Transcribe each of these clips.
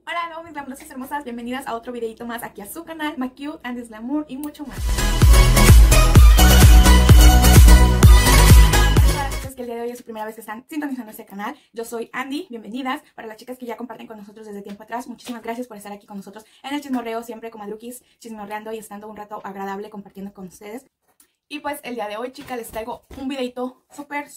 Hola, hello, mis glamurosas hermosas, bienvenidas a otro videito más aquí a su canal, MaCute and Glamour y mucho más. Para las chicas que el día de hoy es su primera vez que están sintonizando este canal, yo soy Andy, bienvenidas. Para las chicas que ya comparten con nosotros desde tiempo atrás, muchísimas gracias por estar aquí con nosotros en el chismorreo, siempre como madruquis, chismorreando y estando un rato agradable compartiendo con ustedes. Y pues el día de hoy, chicas, les traigo un videito súper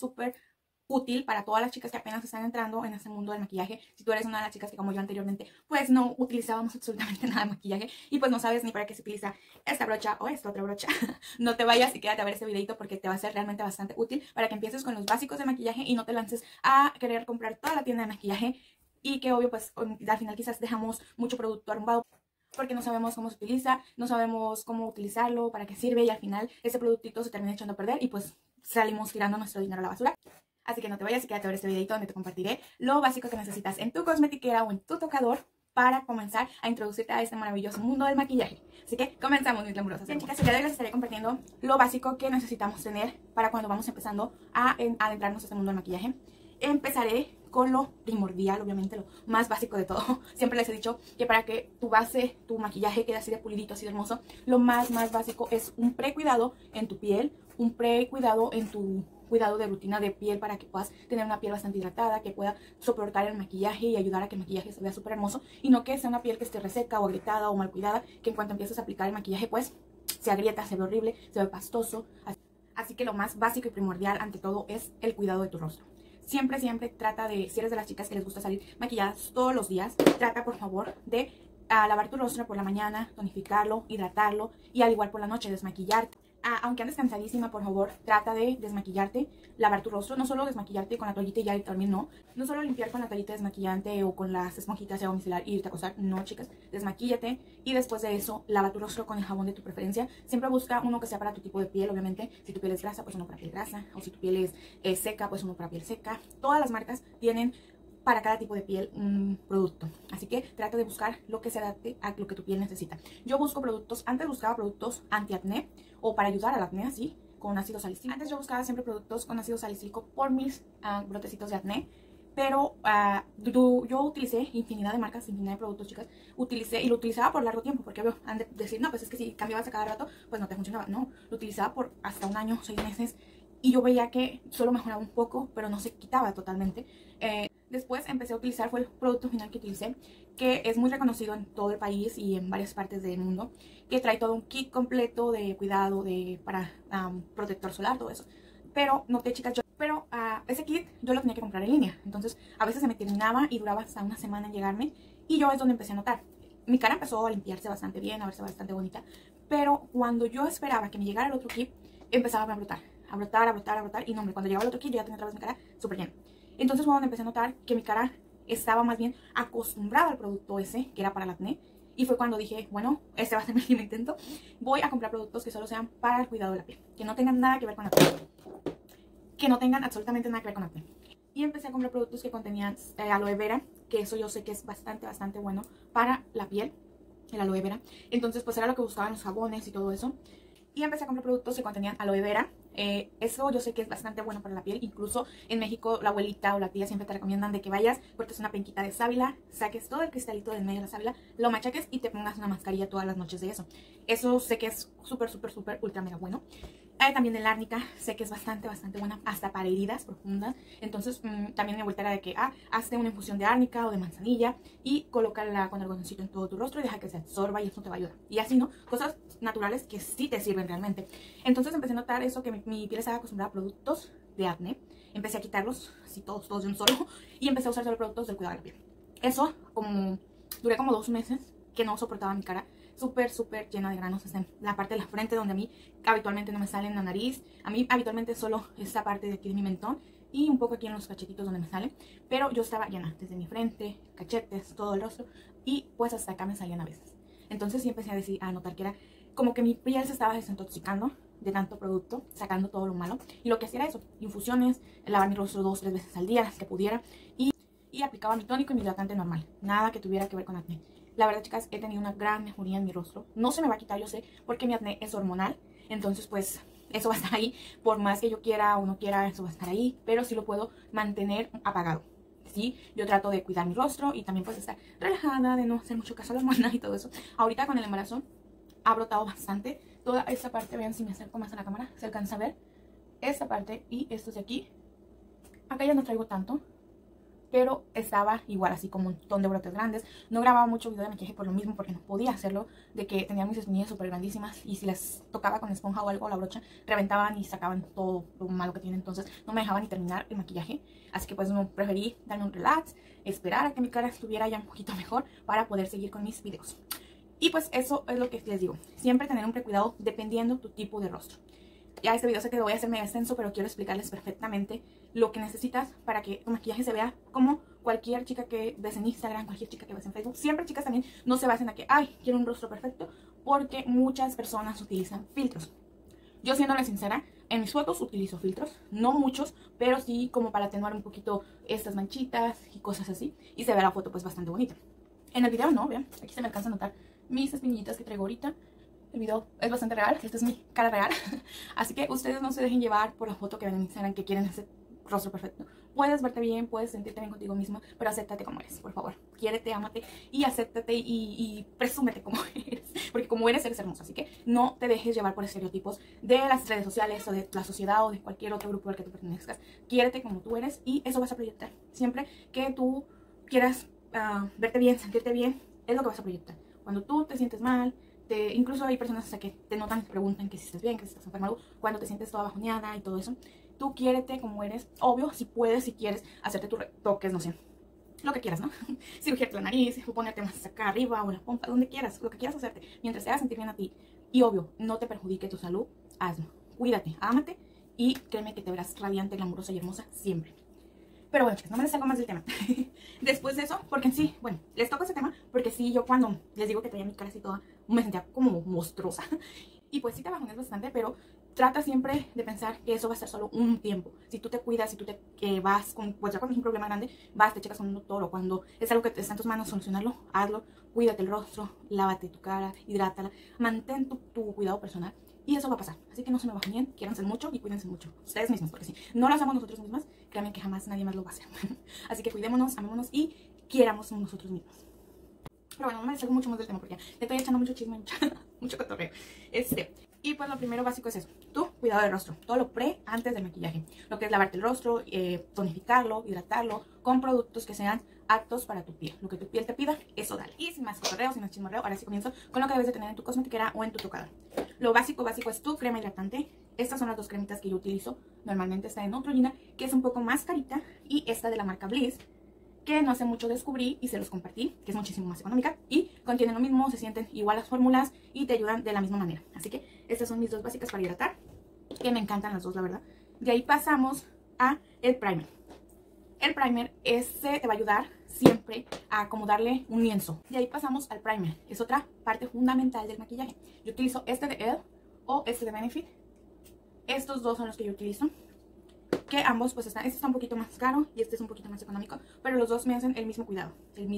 útil para todas las chicas que apenas están entrando en este mundo del maquillaje. Si tú eres una de las chicas que, como yo anteriormente, pues no utilizábamos absolutamente nada de maquillaje y pues no sabes ni para qué se utiliza esta brocha o esta otra brocha, no te vayas y quédate a ver este videito porque te va a ser realmente bastante útil para que empieces con los básicos de maquillaje y no te lances a querer comprar toda la tienda de maquillaje y que obvio pues al final quizás dejamos mucho producto arrumbado porque no sabemos cómo se utiliza, no sabemos cómo utilizarlo, para qué sirve y al final ese productito se termina echando a perder y pues salimos tirando nuestro dinero a la basura. Así que no te vayas y quédate a ver este videito donde te compartiré lo básico que necesitas en tu cosmetiquera o en tu tocador para comenzar a introducirte a este maravilloso mundo del maquillaje. Así que comenzamos, mis glamurosas. Bien, chicas, el día de hoy les estaré compartiendo lo básico que necesitamos tener para cuando vamos empezando a adentrarnos a este mundo del maquillaje. Empezaré con lo primordial, obviamente lo más básico de todo. Siempre les he dicho que para que tu base, tu maquillaje quede así de pulidito, así de hermoso, lo más básico es un precuidado en tu piel, un precuidado en tu cuidado de rutina de piel para que puedas tener una piel bastante hidratada, que pueda soportar el maquillaje y ayudar a que el maquillaje se vea súper hermoso y no que sea una piel que esté reseca o agrietada o mal cuidada, que en cuanto empieces a aplicar el maquillaje pues se agrieta, se ve horrible, se ve pastoso. Así que lo más básico y primordial ante todo es el cuidado de tu rostro. Siempre trata de, si eres de las chicas que les gusta salir maquilladas todos los días, trata por favor de lavar tu rostro por la mañana, tonificarlo, hidratarlo y al igual por la noche desmaquillarte. Aunque andes cansadísima, por favor, trata de desmaquillarte, lavar tu rostro, no solo desmaquillarte con la toallita y ya también no solo limpiar con la toallita desmaquillante o con las esponjitas de agua micelar y irte a acostar, no chicas, desmaquíllate y después de eso lava tu rostro con el jabón de tu preferencia. Siempre busca uno que sea para tu tipo de piel, obviamente, si tu piel es grasa, pues uno para piel grasa, o si tu piel es seca, pues uno para piel seca. Todas las marcas tienen para cada tipo de piel un producto, así que trata de buscar lo que se adapte a lo que tu piel necesita. Yo busco productos, antes buscaba productos antiacné o para ayudar al acné así, con ácido salicílico. Antes yo buscaba siempre productos con ácido salicílico por mis brotecitos de acné, pero yo utilicé infinidad de marcas, infinidad de productos, chicas. Utilicé y lo utilizaba por largo tiempo, porque han de decir, no, pues es que si cambiabas a cada rato, pues no te funcionaba. No, lo utilizaba por hasta un año, 6 meses, y yo veía que solo mejoraba un poco, pero no se quitaba totalmente. Después empecé a utilizar, fue el producto final que utilicé, que es muy reconocido en todo el país y en varias partes del mundo, que trae todo un kit completo de cuidado, para protector solar, todo eso. Pero noté, chicas, ese kit yo lo tenía que comprar en línea, entonces a veces se me terminaba y duraba hasta una semana en llegarme, y yo es donde empecé a notar. Mi cara empezó a limpiarse bastante bien, a verse bastante bonita, pero cuando yo esperaba que me llegara el otro kit, empezaba a brotar, y no, hombre, cuando llegaba el otro kit yo ya tenía otra vez mi cara súper llena. Entonces fue donde empecé a notar que mi cara estaba más bien acostumbrada al producto ese, que era para el acné. Y fue cuando dije, bueno, este va a ser mi último intento. Voy a comprar productos que solo sean para el cuidado de la piel, que no tengan nada que ver con acné. Que no tengan absolutamente nada que ver con acné. Y empecé a comprar productos que contenían aloe vera, que eso yo sé que es bastante bueno para la piel, el aloe vera. Entonces pues era lo que buscaban los jabones y todo eso. Y empecé a comprar productos que contenían aloe vera. Eso yo sé que es bastante bueno para la piel. Incluso en México la abuelita o la tía siempre te recomiendan de que vayas, cortes una penquita de sábila, saques todo el cristalito del medio de la sábila, lo machaques y te pongas una mascarilla todas las noches de eso. Eso sé que es súper ultra mega bueno. También el árnica, sé que es bastante buena, hasta para heridas profundas. Entonces también mi vuelta era de que hazte una infusión de árnica o de manzanilla y colócala con algodoncito en todo tu rostro y deja que se absorba y eso te va a ayudar. Y así, ¿no? Cosas naturales que sí te sirven realmente. Entonces empecé a notar eso, que mi piel estaba acostumbrada a productos de acné. Empecé a quitarlos así todos de un solo y empecé a usar solo productos del cuidado de la piel. Eso duré como 2 meses que no soportaba mi cara súper llena de granos en la parte de la frente, donde a mí habitualmente no me sale en la nariz. A mí habitualmente solo esta parte de aquí de mi mentón y un poco aquí en los cachetitos donde me sale, pero yo estaba llena desde mi frente, cachetes, todo el rostro y pues hasta acá me salían a veces. Entonces sí empecé a notar que era como que mi piel se estaba desintoxicando de tanto producto, sacando todo lo malo, y lo que hacía era eso, infusiones, lavar mi rostro 2 o 3 veces al día, las que pudiera, y aplicaba mi tónico y mi hidratante normal, nada que tuviera que ver con acné. La verdad, chicas, he tenido una gran mejoría en mi rostro. No se me va a quitar, yo sé, porque mi acné es hormonal. Entonces, pues, eso va a estar ahí. Por más que yo quiera o no quiera, eso va a estar ahí. Pero sí lo puedo mantener apagado. sí, yo trato de cuidar mi rostro y también pues estar relajada, de no hacer mucho caso a la hormona y todo eso. Ahorita con el embarazo ha brotado bastante. Toda esta parte, vean si me acerco más a la cámara, se alcanza a ver. Esta parte y estos de aquí. Acá ya no traigo tanto, pero estaba igual así como un montón de brotes grandes. No grababa mucho video de maquillaje por lo mismo, porque no podía hacerlo, de que tenía mis espinillas súper grandísimas y si las tocaba con esponja o algo, la brocha, reventaban y sacaban todo lo malo que tiene. Entonces no me dejaban ni terminar el maquillaje, así que pues no preferí darme un relax, esperar a que mi cara estuviera ya un poquito mejor para poder seguir con mis videos. Y pues eso es lo que les digo, siempre tener un precuidado dependiendo tu tipo de rostro. Ya este video sé que lo voy a hacer mega extenso, pero quiero explicarles perfectamente lo que necesitas para que tu maquillaje se vea como cualquier chica que ves en Instagram, cualquier chica que ves en Facebook. Siempre, chicas, también no se basen a que, ay, quiero un rostro perfecto, porque muchas personas utilizan filtros. Yo, siéndole sincera, en mis fotos utilizo filtros, no muchos, pero sí como para atenuar un poquito estas manchitas y cosas así, y se ve la foto pues bastante bonita. En el video no, vean, aquí se me alcanza a notar mis espinillitas que traigo ahorita. El video es bastante real, esta es mi cara real. Así que ustedes no se dejen llevar por la foto que ven en Instagram, que quieren hacer rostro perfecto. Puedes verte bien, puedes sentirte bien contigo misma, pero acéptate como eres, por favor. Quiérete, ámate y acéptate y presúmete como eres. Porque como eres hermosa, así que no te dejes llevar por estereotipos de las redes sociales o de la sociedad o de cualquier otro grupo al que tú pertenezcas. Quiérete como tú eres y eso vas a proyectar. Siempre que tú quieras verte bien, sentirte bien, es lo que vas a proyectar. Cuando tú te sientes mal, incluso hay personas hasta que te notan, te preguntan que si estás bien, que si estás enferma, cuando te sientes toda bajoneada y todo eso. Tú quiérete como eres. Obvio, si puedes, si quieres, hacerte tus retoques, no sé, lo que quieras, ¿no? Cirugiarte la nariz, ponerte más acá arriba o la pompa, donde quieras, lo que quieras hacerte, mientras te hagas sentir bien a ti. Y obvio, no te perjudique tu salud, hazlo. Cuídate, ámate y créeme que te verás radiante, glamurosa y hermosa siempre. Pero bueno, chicas, no me les salgo más del tema. Después de eso, porque en sí, bueno, les toco ese tema porque sí, yo cuando les digo que traía mi cara así toda, me sentía como monstruosa. Y pues sí te bajones bastante, pero trata siempre de pensar que eso va a ser solo un tiempo. Si tú te cuidas, si tú te vas con, pues ya cuando es un problema grande, vas, te checas con un doctor, o cuando es algo que está en tus manos solucionarlo, hazlo. Cuídate el rostro, lávate tu cara, hidrátala, mantén tu cuidado personal. Y eso va a pasar. Así que no se me bajen bien, quiéranse mucho y cuídense mucho. Ustedes mismos, porque si no lo hacemos nosotros mismas, créanme que jamás nadie más lo va a hacer. Así que cuidémonos, amémonos y quiéramos nosotros mismos. Pero bueno, no me salgo mucho más del tema porque ya le estoy echando mucho chisme, mucho cotorreo. Y pues lo primero básico es eso, tu cuidado del rostro. Todo lo antes del maquillaje. Lo que es lavarte el rostro, tonificarlo, hidratarlo, con productos que sean aptos para tu piel. Lo que tu piel te pida, eso dale. Y sin más cotorreo, sin más chismorreo, ahora sí comienzo con lo que debes de tener en tu cosmetiquera o en tu tocador. Lo básico es tu crema hidratante. Estas son las dos cremitas que yo utilizo. Normalmente está en Neutrogena, que es un poco más carita, y esta de la marca Bliss, que no hace mucho descubrí y se los compartí, que es muchísimo más económica y contienen lo mismo, se sienten igual las fórmulas y te ayudan de la misma manera. Así que estas son mis dos básicas para hidratar, que me encantan las dos, la verdad. De ahí pasamos a el primer. El primer ese te va a ayudar siempre a como darle un lienzo. De ahí pasamos al primer, es otra parte fundamental del maquillaje. Yo utilizo este de Elle o este de Benefit. Estos dos son los que yo utilizo, que ambos pues están, este está un poquito más caro y este es un poquito más económico, pero los dos me hacen el mismo cuidado,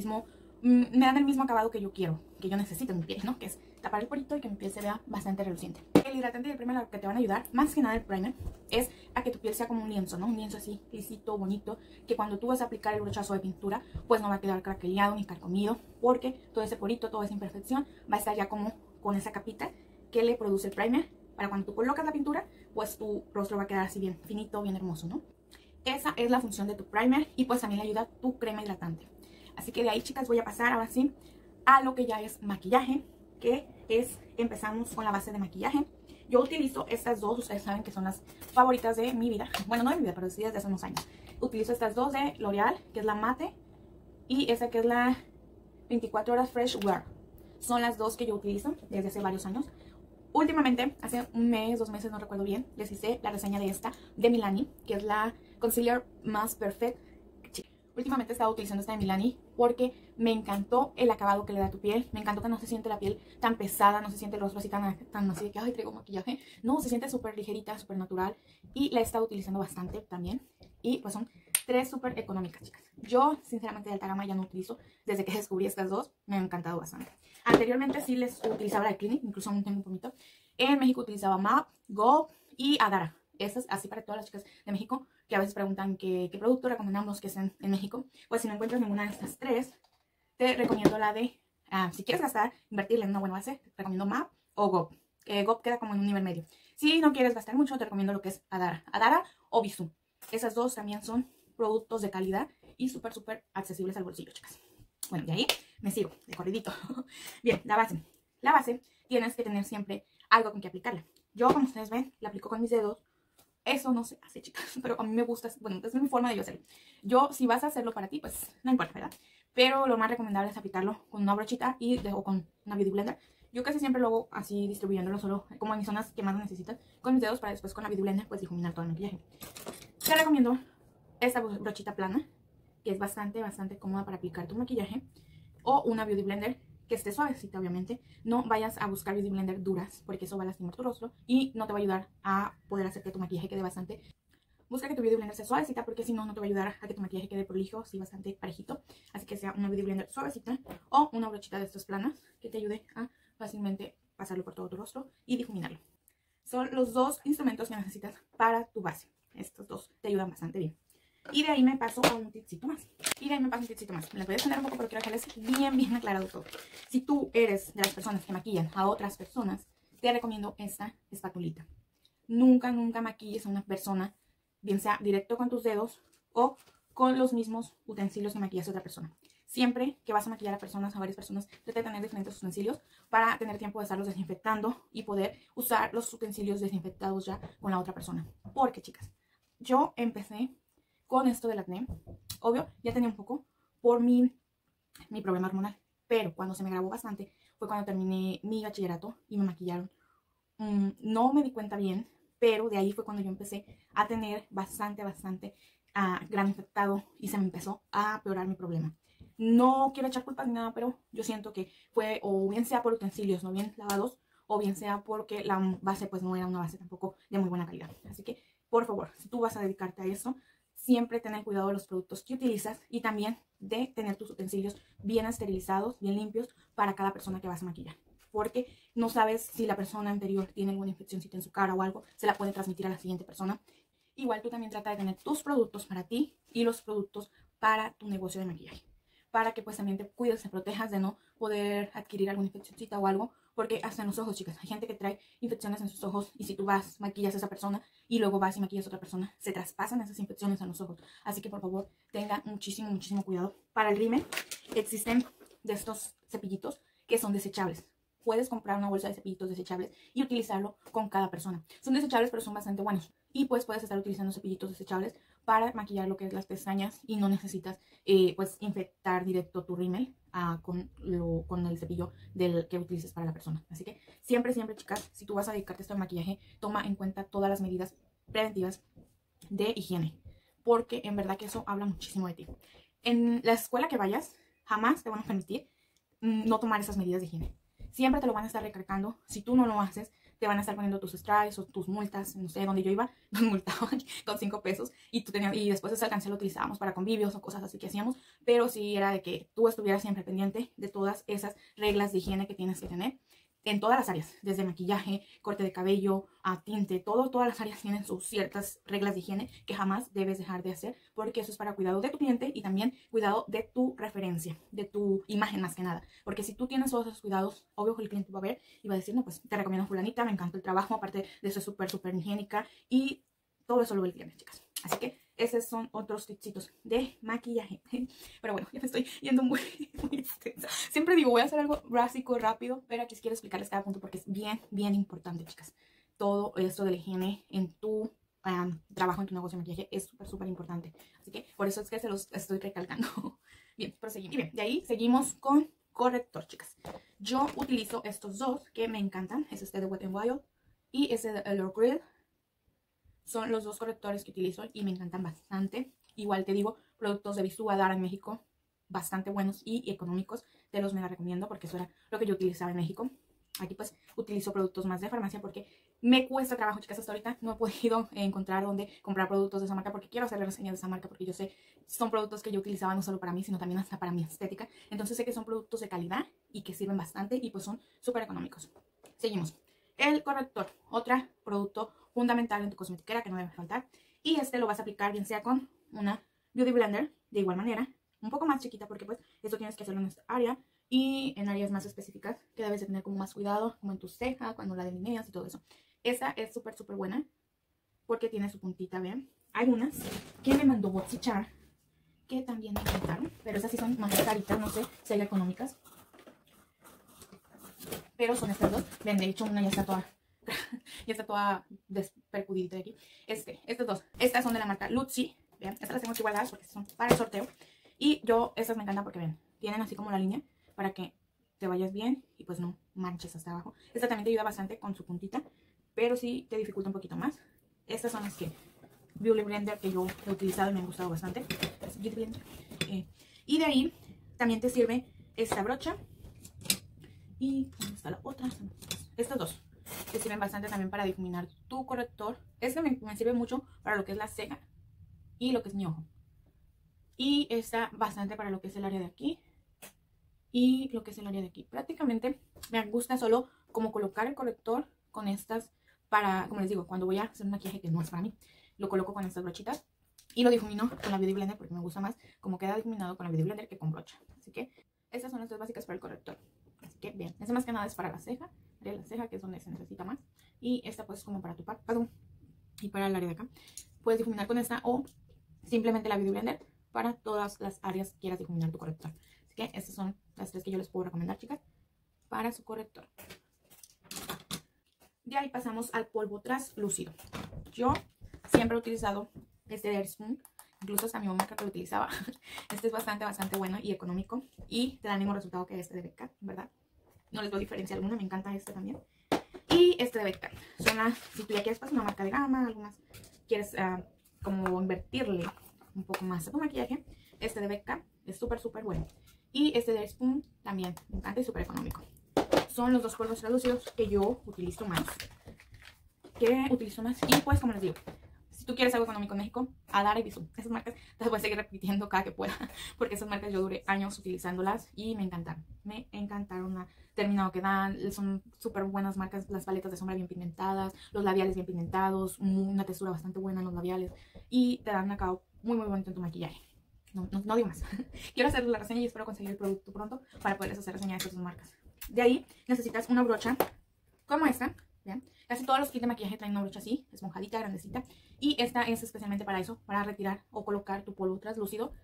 me dan el mismo acabado que yo quiero, que yo necesito en mi piel, ¿no? Que es tapar el porito y que mi piel se vea bastante reluciente. El hidratante y el primer, lo que te van a ayudar, más que nada el primer, es a que tu piel sea como un lienzo, ¿no? Un lienzo así, lisito, bonito, que cuando tú vas a aplicar el brochazo de pintura, pues no va a quedar craqueleado ni carcomido, porque todo ese porito, toda esa imperfección va a estar ya como con esa capita que le produce el primer. Para cuando tú colocas la pintura, pues tu rostro va a quedar así bien finito, bien hermoso, ¿no? Esa es la función de tu primer y pues también le ayuda tu crema hidratante. Así que de ahí, chicas, voy a pasar ahora sí a lo que ya es maquillaje, que es, empezamos con la base de maquillaje. Yo utilizo estas dos, ustedes saben que son las favoritas de mi vida. Bueno, no de mi vida, pero sí desde hace unos años. Utilizo estas dos de L'Oreal, que es la Mate, y esa que es la 24 Horas Fresh Wear. Son las dos que yo utilizo desde hace varios años. Últimamente, hace un mes, 2 meses, no recuerdo bien, les hice la reseña de esta, de Milani, que es la Concealer más Perfect. Últimamente he estado utilizando esta de Milani porque me encantó el acabado que le da a tu piel. Me encantó que no se siente la piel tan pesada, no se siente el rostro así tan así de que, ay, traigo maquillaje. No, se siente súper ligerita, súper natural y la he estado utilizando bastante también. Y pues son 3 súper económicas, chicas. Yo, sinceramente, de alta gama ya no utilizo. Desde que descubrí estas dos, me han encantado bastante. Anteriormente sí les utilizaba la de Clinique, incluso aún tengo un poquito. En México utilizaba MAP, Go y Adara. Esas, así para todas las chicas de México, que a veces preguntan qué producto recomendamos que estén en México. Pues si no encuentras ninguna de estas tres, te recomiendo la de, si quieres gastar, invertirle en una buena base, te recomiendo MAP o GOP. GOP queda como en un nivel medio. Si no quieres gastar mucho, te recomiendo lo que es Adara o Bisú. Esas dos también son productos de calidad y súper accesibles al bolsillo, chicas. Bueno, de ahí me sigo, de corridito. Bien, la base. La base tienes que tener siempre algo con que aplicarla. Yo, como ustedes ven, la aplico con mis dedos. Eso no se hace, chicas, pero a mí me gusta, bueno, es mi forma de yo hacerlo. Yo, si vas a hacerlo para ti, pues no importa, ¿verdad? Pero lo más recomendable es aplicarlo con una brochita o con una beauty blender. Yo casi siempre lo hago así, distribuyéndolo solo como en mis zonas que más necesitan, con mis dedos, para después con la beauty blender pues difuminar todo el maquillaje. Te recomiendo esta brochita plana, que es bastante cómoda para aplicar tu maquillaje, o una beauty blender que esté suavecita, obviamente. No vayas a buscar beauty blender duras, porque eso va a lastimar tu rostro y no te va a ayudar a poder hacer que tu maquillaje quede bastante. Busca que tu beauty blender sea suavecita, porque si no, no te va a ayudar a que tu maquillaje quede prolijo, sí, bastante parejito. Así que sea una beauty blender suavecita o una brochita de estas planas que te ayude a fácilmente pasarlo por todo tu rostro y difuminarlo. Son los dos instrumentos que necesitas para tu base. Estos dos te ayudan bastante bien. Y de ahí me paso a un tipcito más. Me las voy a extender un poco, pero quiero dejarles bien aclarado todo. Si tú eres de las personas que maquillan a otras personas, te recomiendo esta espatulita. Nunca maquilles a una persona, bien sea directo con tus dedos o con los mismos utensilios que maquillas a otra persona. Siempre que vas a maquillar a personas, a varias personas, trata de tener diferentes utensilios para tener tiempo de estarlos desinfectando y poder usar los utensilios desinfectados ya con la otra persona. Porque, chicas, yo empecé con esto del acné. Obvio, ya tenía un poco por mi problema hormonal, pero cuando se me agravó bastante fue cuando terminé mi bachillerato y me maquillaron. No me di cuenta bien, pero de ahí fue cuando yo empecé a tener bastante grano infectado y se me empezó a empeorar mi problema. No quiero echar culpas ni nada, pero yo siento que fue o bien sea por utensilios no bien lavados, o bien sea porque la base pues no era una base tampoco de muy buena calidad. Así que, por favor, si tú vas a dedicarte a eso, siempre tener cuidado de los productos que utilizas y también de tener tus utensilios bien esterilizados, bien limpios para cada persona que vas a maquillar. Porque no sabes si la persona anterior tiene alguna infeccióncita en su cara o algo, se la puede transmitir a la siguiente persona. Igual tú también trata de tener tus productos para ti y los productos para tu negocio de maquillaje, para que pues también te cuides, te protejas de no poder adquirir alguna infeccióncita o algo, porque hasta en los ojos, chicas, hay gente que trae infecciones en sus ojos y si tú vas, maquillas a esa persona y luego vas y maquillas a otra persona, se traspasan esas infecciones en los ojos. Así que por favor, tengan muchísimo cuidado. Para el rímel existen de estos cepillitos que son desechables. Puedes comprar una bolsa de cepillitos desechables y utilizarlo con cada persona. Son desechables, pero son bastante buenos. Y pues puedes estar utilizando cepillitos desechables para maquillar lo que es las pestañas y no necesitas pues infectar directo tu rímel con el cepillo que utilices para la persona. Así que siempre, chicas, si tú vas a dedicarte a esto de maquillaje, toma en cuenta todas las medidas preventivas de higiene, porque en verdad que eso habla muchísimo de ti. En la escuela que vayas, jamás te van a permitir no tomar esas medidas de higiene. Siempre te lo van a estar recargando. Si tú no lo haces, te van a estar poniendo tus strikes o tus multas. No sé, donde yo iba, nos multaban con 5 pesos. Y después ese alcance lo utilizábamos para convivios o cosas así que hacíamos. Pero sí era de que tú estuvieras siempre pendiente de todas esas reglas de higiene que tienes que tener. En todas las áreas, desde maquillaje, corte de cabello, a tinte, todas las áreas tienen sus ciertas reglas de higiene que jamás debes dejar de hacer, porque eso es para cuidado de tu cliente y también cuidado de tu referencia, de tu imagen más que nada. Porque si tú tienes todos esos cuidados, obvio que el cliente va a ver y va a decir, no, pues te recomiendo fulanita, me encanta el trabajo, aparte de eso es súper higiénica, y todo eso lo ve el cliente, chicas. Así que esos son otros tipsitos de maquillaje. Pero bueno, ya me estoy yendo muy extensa. Siempre digo, voy a hacer algo básico, rápido, pero aquí quiero explicarles cada punto porque es bien importante, chicas. Todo esto de la higiene en tu trabajo, en tu negocio de maquillaje es súper importante. Así que por eso es que se los estoy recalcando. Bien, proseguimos. Y bien, de ahí seguimos con corrector, chicas. Yo utilizo estos dos que me encantan. Es este de Wet n Wild y ese de Allure Grill. Son los dos correctores que utilizo y me encantan bastante. Igual te digo, productos de Bisú, Adara en México, bastante buenos y económicos. Te los mega recomiendo porque eso era lo que yo utilizaba en México. Aquí pues utilizo productos más de farmacia porque me cuesta trabajo, chicas. Hasta ahorita no he podido encontrar dónde comprar productos de esa marca porque quiero hacerle reseñas de esa marca porque yo sé, son productos que yo utilizaba no solo para mí, sino también hasta para mi estética. Entonces sé que son productos de calidad y que sirven bastante y pues son súper económicos. Seguimos. El corrector, otro producto fundamental en tu cosmetiquera que no debe faltar. Y este lo vas a aplicar bien sea con una Beauty Blender, de igual manera, un poco más chiquita porque pues esto tienes que hacerlo en esta área y en áreas más específicas que debes de tener como más cuidado, como en tu ceja, cuando la delineas y todo eso. Esta es súper buena porque tiene su puntita, vean. Hay unas que me mandó Botsichar que también me encantaron, pero esas sí son más caritas, no sé si hay económicas. Pero son estas dos. Ven, de hecho una ya está toda ya está toda despercudida de aquí. Estas dos. Estas son de la marca Lucy. Vean, estas las tengo que guardar porque son para el sorteo. Y estas me encantan porque ven, tienen así como la línea para que te vayas bien y pues no manches hasta abajo. Esta también te ayuda bastante con su puntita, pero sí te dificulta un poquito más. Estas son las que Beauty Blender que yo he utilizado y me han gustado bastante. Y de ahí también te sirve esta brocha. Y ¿dónde está la otra? Estas dos te sirven bastante también para difuminar tu corrector. Este me sirve mucho para lo que es la ceja y lo que es mi ojo. Y esta bastante para lo que es el área de aquí y lo que es el área de aquí. Prácticamente me gusta solo como colocar el corrector con estas para, como les digo, cuando voy a hacer un maquillaje que no es para mí, lo coloco con estas brochitas y lo difumino con la Beauty Blender porque me gusta más como queda difuminado con la Beauty Blender que con brocha. Así que estas son las dos básicas para el corrector. Así que bien, esta más que nada es para la ceja, área de la ceja que es donde se necesita más. Y esta pues como para tu párpado y para el área de acá. Puedes difuminar con esta o simplemente la Beauty Blender para todas las áreas que quieras difuminar tu corrector. Así que estas son las tres que yo les puedo recomendar, chicas, para su corrector. De ahí pasamos al polvo translúcido. Yo siempre he utilizado este de Airspoon, incluso hasta mi mamá que lo utilizaba. Este es bastante bueno y económico y te da el mismo resultado que este de Becca, ¿verdad? No les doy diferencia alguna, me encanta este también. Y este de Becca, si tú ya quieres pues una marca de gama, algunas quieres como invertirle un poco más a tu maquillaje, este de Becca es súper bueno. Y este de Airspoon también me encanta y súper económico. Son los dos polvos translúcidos que yo utilizo más. Y pues como les digo, si tú quieres algo económico en México, Adara y Bisú. Esas marcas las voy a seguir repitiendo cada que pueda. Porque esas marcas yo duré años utilizándolas y me encantaron. Me encantaron el terminado que dan. Son súper buenas marcas. Las paletas de sombra bien pigmentadas. Los labiales bien pigmentados. Una textura bastante buena en los labiales. Y te dan un acabado muy bonito en tu maquillaje. No digo más. Quiero hacer la reseña y espero conseguir el producto pronto para poderles hacer reseña de estas dos marcas. De ahí necesitas una brocha como esta. ¿Vean? Casi todos los kits de maquillaje traen una brocha así, esponjadita, grandecita. Y esta es especialmente para eso, para retirar o colocar tu polvo translúcido.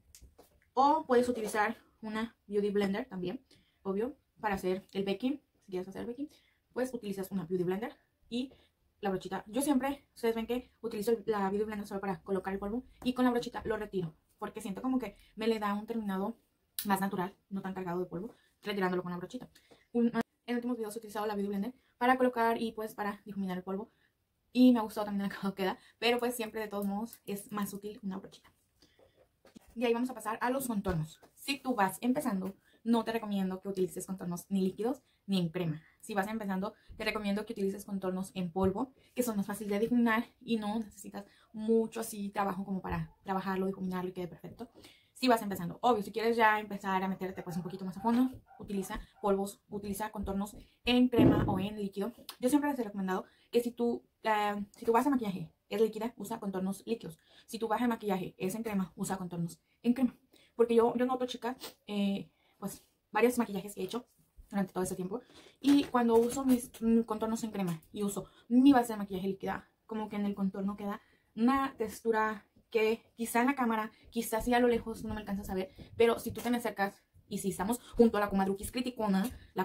O puedes utilizar una Beauty Blender también, obvio, para hacer el baking. Si quieres hacer el baking, pues utilizas una Beauty Blender y la brochita. Yo siempre, ustedes ven que utilizo la Beauty Blender solo para colocar el polvo y con la brochita lo retiro. Porque siento como que me le da un terminado más natural, no tan cargado de polvo, retirándolo con la brochita. En últimos videos he utilizado la Beauty Blender para colocar y pues para difuminar el polvo. Y me ha gustado también el acabado que da, pero pues siempre de todos modos es más útil una brochita. Y ahí vamos a pasar a los contornos. Si tú vas empezando, no te recomiendo que utilices contornos ni líquidos ni en crema. Si vas empezando, te recomiendo que utilices contornos en polvo, que son más fáciles de difuminar y no necesitas mucho así trabajo como para trabajarlo, difuminarlo y quede perfecto. Si vas empezando, obvio, si quieres ya empezar a meterte pues un poquito más a fondo, utiliza polvos, utiliza contornos en crema o en líquido. Yo siempre les he recomendado que si tu base de maquillaje es líquida, usa contornos líquidos. Si tu base de maquillaje es en crema, usa contornos en crema. Porque yo noto, chicas, pues varios maquillajes que he hecho durante todo este tiempo. Y cuando uso mis contornos en crema y uso mi base de maquillaje líquida, como que en el contorno queda una textura que quizá en la cámara, quizás sí a lo lejos no me alcanzas a ver, pero si tú te me acercas y si estamos junto a la comadruquis criticona,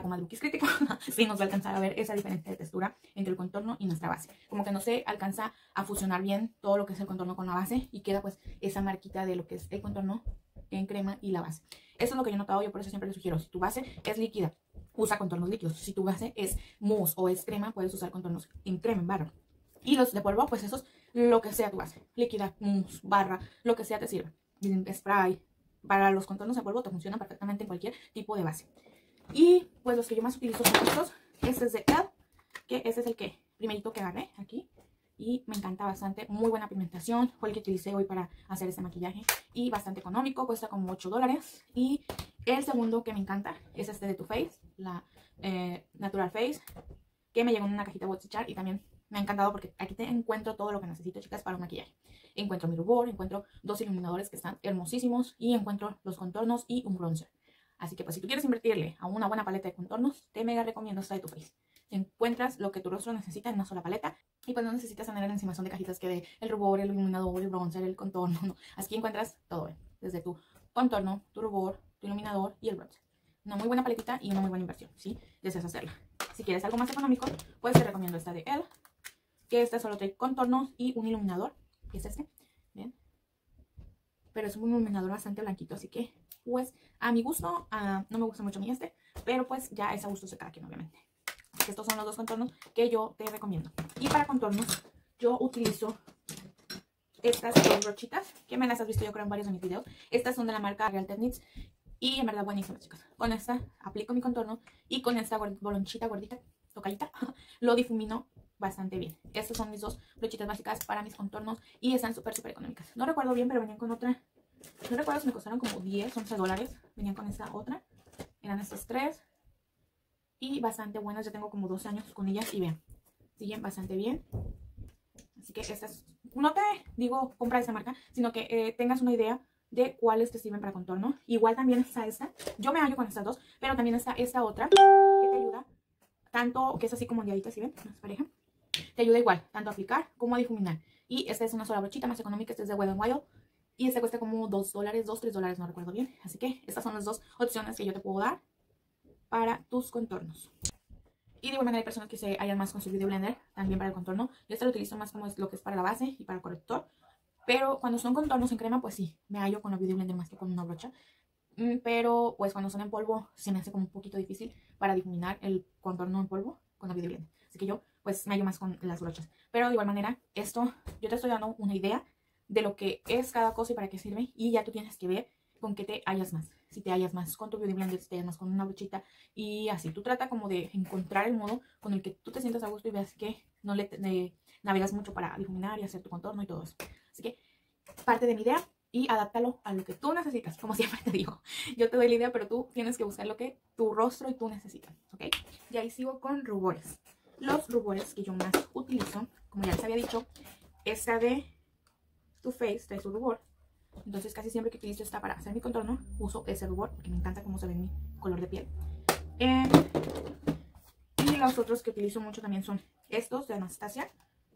sí nos va a alcanzar a ver esa diferencia de textura entre el contorno y nuestra base. Como que no se alcanza a fusionar bien todo lo que es el contorno con la base y queda pues esa marquita de lo que es el contorno en crema y la base. Eso es lo que yo he notado, yo por eso siempre les sugiero, si tu base es líquida, usa contornos líquidos. Si tu base es mousse o es crema, puedes usar contornos en crema, en barra. Y los de polvo, pues esos, lo que sea tu base, líquida, mousse, barra, lo que sea te sirve. Spray, para los contornos de polvo te funcionan perfectamente en cualquier tipo de base. Y pues los que yo más utilizo son estos. Este es de Elle, que este es el que primerito que agarré aquí. Y me encanta bastante, muy buena pigmentación. Fue el que utilicé hoy para hacer este maquillaje. Y bastante económico, cuesta como $8. Y el segundo que me encanta es este de Too Faced, la Natural Face, que me llegó en una cajita Botsichar y también Me ha encantado porque aquí te encuentro todo lo que necesito, chicas, para un maquillaje. Encuentro mi rubor, encuentro dos iluminadores que están hermosísimos y encuentro los contornos y un bronzer. Así que pues si tú quieres invertirle a una buena paleta de contornos, te mega recomiendo esta de Too Faced. Encuentras lo que tu rostro necesita en una sola paleta y pues no necesitas tener encima de cajitas que de el rubor, el iluminador, el bronzer, el contorno, no. Aquí encuentras todo, desde tu contorno, tu rubor, tu iluminador y el bronzer. Una muy buena paletita y una muy buena inversión, ¿sí? Deseas hacerla. Si quieres algo más económico, pues te recomiendo esta de Elle, que esta solo trae contornos y un iluminador, que es este, ¿bien? Pero es un iluminador bastante blanquito, así que pues a mi gusto, no me gusta mucho a mí este, pero pues ya es a gusto de cada quien, obviamente. Así que estos son los dos contornos que yo te recomiendo. Y para contornos yo utilizo estas dos brochitas, que me las has visto yo creo en varios de mis videos. Estas son de la marca Real Techniques y en verdad buenísimas, chicas. Con esta aplico mi contorno y con esta bolonchita gordita, tocadita, lo difumino bastante bien. Estas son mis dos brochitas básicas para mis contornos y están súper económicas. No recuerdo bien, pero venían con otra. No recuerdo si me costaron como 10, 11 dólares. Venían con esta otra. Eran estas tres. Y bastante buenas. Ya tengo como 2 años con ellas y vean, siguen bastante bien. Así que estas, no te digo compra esta marca, sino que tengas una idea de cuáles te sirven para contorno. Igual también está esta. Yo me hallo con estas dos, pero también está esta otra que te ayuda tanto, que es así como ondeadita, ¿sí ven? Más pareja. Te ayuda igual, tanto a aplicar como a difuminar. Y esta es una sola brochita más económica, esta es de Wet n Wild. Y esta cuesta como 2 dólares, 2, 3 dólares, no recuerdo bien. Así que estas son las dos opciones que yo te puedo dar para tus contornos. Y de igual manera hay personas que se hallan más con su Beauty Blender, también para el contorno. Yo esta lo utilizo más como es lo que es para la base y para el corrector. Pero cuando son contornos en crema, pues sí, me hallo con la Beauty Blender más que con una brocha. Pero pues cuando son en polvo, se me hace como un poquito difícil para difuminar el contorno en polvo con la Beauty Blender. Así que yo pues me hallo más con las brochas. Pero de igual manera, esto yo te estoy dando una idea de lo que es cada cosa y para qué sirve. Y ya tú tienes que ver con qué te hallas más. Si te hallas más con tu Beauty Blender, si te hallas más con una brochita. Y así, tú trata como de encontrar el modo con el que tú te sientas a gusto y veas que no le navegas mucho para difuminar y hacer tu contorno y todo eso. Así que parte de mi idea y adáptalo a lo que tú necesitas. Como siempre te digo, yo te doy la idea, pero tú tienes que buscar lo que tu rostro y tú necesitas, ¿ok? Y ahí sigo con rubores. Los rubores que yo más utilizo, como ya les había dicho, esta de Too Faced trae su rubor. Entonces casi siempre que utilizo esta para hacer mi contorno, uso ese rubor porque me encanta cómo se ve mi color de piel. Y los otros que utilizo mucho también son estos de Anastasia.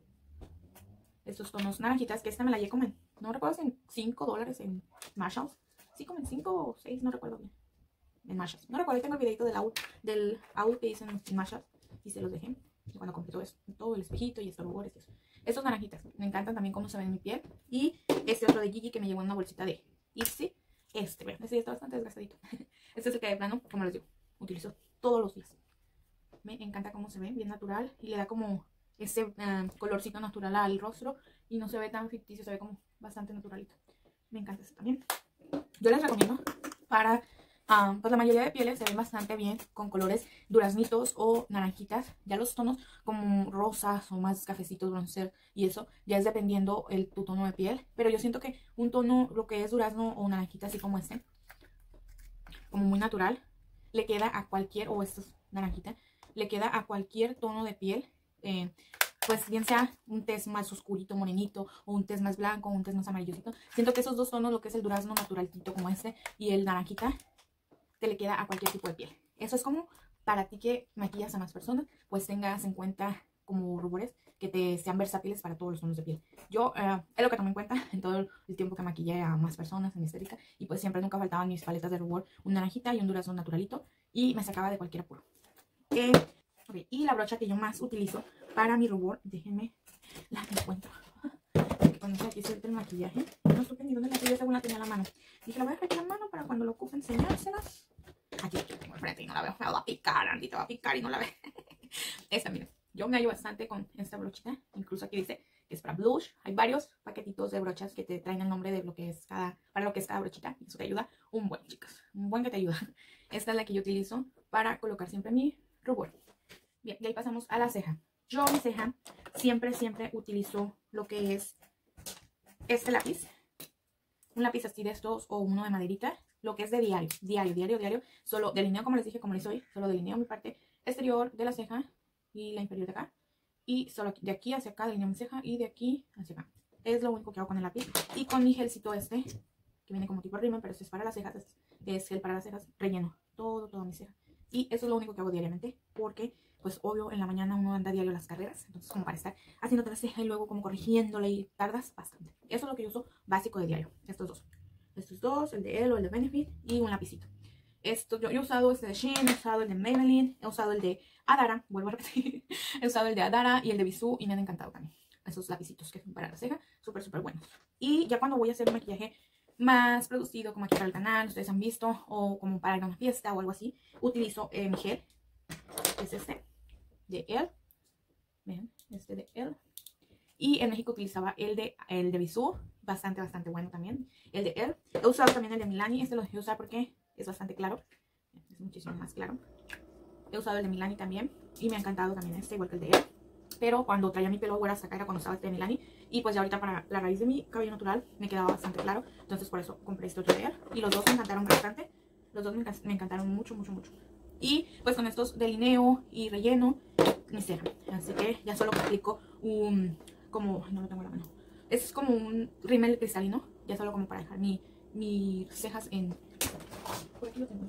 Estos tonos naranjitas, que esta me la llevo como en, no recuerdo si en 5 dólares en Marshalls. Sí, como en 5 o 6, no recuerdo bien. En Marshalls. No recuerdo, tengo el videito del AUL que hice en Marshalls y se los dejé. Y cuando compré todo, todo el espejito y estos rubores y eso. Estos naranjitas, me encantan también cómo se ven en mi piel. Y este otro de Gigi que me llegó en una bolsita de Ipsy. Vean, este ya está bastante desgastadito. Este es el que de plano, como les digo, utilizo todos los días. Me encanta cómo se ve, bien natural. Y le da como ese colorcito natural al rostro y no se ve tan ficticio, se ve como bastante naturalito. Me encanta este también. Yo les recomiendo para, pues la mayoría de pieles se ven bastante bien con colores duraznitos o naranjitas. Ya los tonos como rosas o más cafecitos, bronzer y eso, ya es dependiendo tu tono de piel. Pero yo siento que un tono, lo que es durazno o naranjita así como este, como muy natural, le queda a cualquier, o estos naranjita, le queda a cualquier tono de piel. Pues bien sea un tez más oscurito, morenito, o un tez más blanco, o un tez más amarillosito. Siento que esos dos tonos, lo que es el durazno naturalito como este y el naranjita, te le queda a cualquier tipo de piel. Eso es como para ti que maquillas a más personas, pues tengas en cuenta como rubores que te sean versátiles para todos los tonos de piel. Yo es lo que tomé en cuenta en todo el tiempo que maquillé a más personas en estética, y pues siempre nunca faltaban mis paletas de rubor, un naranjita y un durazno naturalito, y me sacaba de cualquier apuro. Okay, y la brocha que yo más utilizo para mi rubor, déjenme la encuentro. Porque cuando estoy aquí suelta el maquillaje, no supe ni dónde la tenía, según la tenía en la mano. Dije, la voy a dejar aquí en la mano para cuando lo ocupe enseñárselas. Aquí la tengo enfrente y no la veo. Me va a picar, Andy, te va a picar y no la ve. Esta, miren, yo me hallo bastante con esta brochita. Incluso aquí dice que es para blush. Hay varios paquetitos de brochas que te traen el nombre de lo que es para lo que es cada brochita. Y eso te ayuda un buen, chicas. Un buen que te ayuda. Esta es la que yo utilizo para colocar siempre mi rubor. Bien, y ahí pasamos a la ceja. Yo mi ceja siempre utilizo lo que es este lápiz. Un lápiz así de estos o uno de maderita. Lo que es de diario. Solo delineo como les dije, como les hoy. Solo delineo mi parte exterior de la ceja y la inferior de acá. Y solo de aquí hacia acá delineo mi ceja y de aquí hacia acá. Es lo único que hago con el lápiz. Y con mi gelcito este, que viene como tipo rímel, pero este es para las cejas, es gel para las cejas, relleno toda mi ceja. Y eso es lo único que hago diariamente, porque pues obvio en la mañana uno anda diario a las carreras, entonces como para estar haciéndote la ceja y luego como corrigiéndola y tardas bastante. Eso es lo que yo uso básico de diario, estos dos, el de Elle o el de Benefit y un lapicito. Yo he usado este de Shein, he usado el de Maybelline, he usado el de Adara, vuelvo a repetir, he usado el de Adara y el de Bisú y me han encantado también. Esos lapicitos que son para la ceja, súper buenos. Y ya cuando voy a hacer un maquillaje más producido, como aquí para el canal, ustedes han visto, o como para ir a una fiesta o algo así, utilizo mi gel, que es este, de Elle. Vean, este de Elle. Y en México utilizaba el de Bisú, bastante bueno también. El de Elle. He usado también el de Milani, este lo dejé usar porque es bastante claro, es muchísimo más claro. He usado el de Milani también y me ha encantado también este, igual que el de Elle. Pero cuando traía mi pelo güera hasta acá era cuando usaba este de Milani. Y pues ya ahorita para la raíz de mi cabello natural me quedaba bastante claro. Entonces por eso compré este otro de Elle. Y los dos me encantaron bastante. Los dos me encantaron mucho. Y pues con estos delineo y relleno mi ceja. Así que ya solo aplico un... como... no lo tengo en la mano. Es como un rímel cristalino. Ya solo como para dejar mis cejas en... por aquí lo tengo,